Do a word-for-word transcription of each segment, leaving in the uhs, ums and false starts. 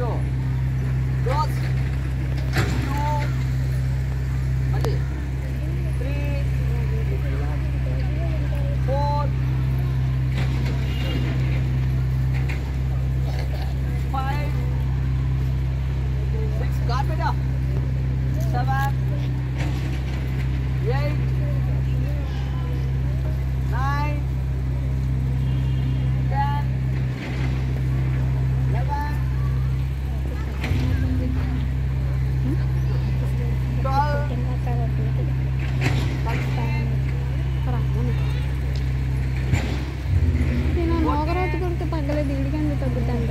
పెట్టు close two మళ్ళీ three four five six గాడ్ పెట్టా seven eight nine, ten, eleven, twelve, thirteen, నేను నాగరాజు కొడుకు పగ్గలేదు ఇడికండి తగ్గుతాంట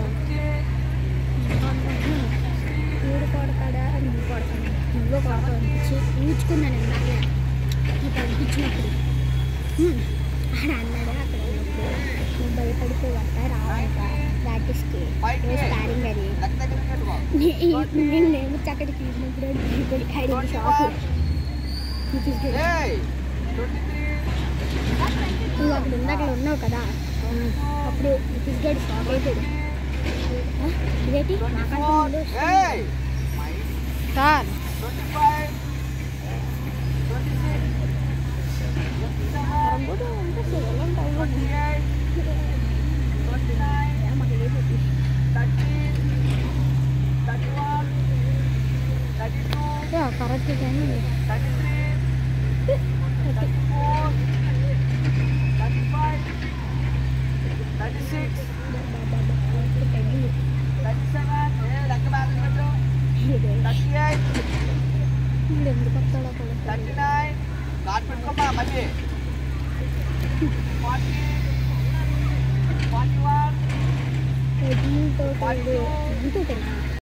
మూడు కొడతాడా నువ్వు కొడతాను నువ్వు కొడతావు ఊచుకున్నాను ఇందాక నువ్వు తగ్గించినప్పుడు ఆడ అన్నాడు అక్కడ ఉన్నప్పుడు నువ్వు భయపడితే వస్తా రావంట ప్రాక్టీస్కి స్పారింగ్ అది నేను నేను అక్కడికి వెళ్ళినప్పుడు భయపడి ఆడికి షాక్ నువ్వు అక్కడ ఉంది అక్కడ ఉన్నావు కదా అప్పుడు నితీష్గడ్ షాక్ అయిపోయాడు ఇదేంటి నాకంటే సార్ కరెక్ట్ కానీ ఎందుకు వస్తాడా మళ్ళీ ఫార్టీ ఫార్టీ వన్ ఎంతో